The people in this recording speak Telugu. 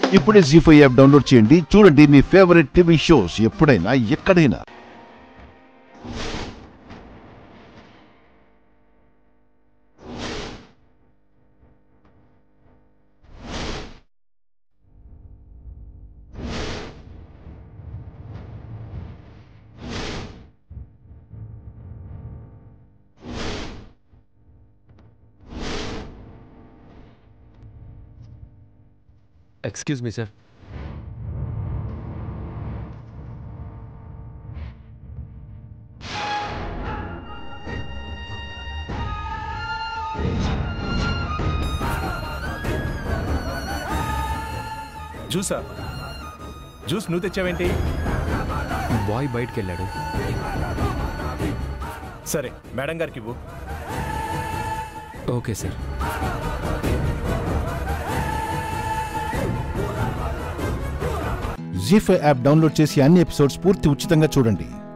ఇప్పుడే జీ5 యాప్ డౌన్లోడ్ చేయండి. చూడండి మీ ఫేవరెట్ టీవీ షోస్ ఎప్పుడైనా ఎక్కడైనా. Excuse me, sir. జ్యూసా? జ్యూస్ నువ్వు తెచ్చావేంటి? బాయ్ బయటికి వెళ్ళాడు. సరే మేడం గారికి ఇవ్వు. Okay sir. ZEE5 app download చేసి అన్ని ఎపిసోడ్స్ పూర్తి ఉచితంగా చూడండి.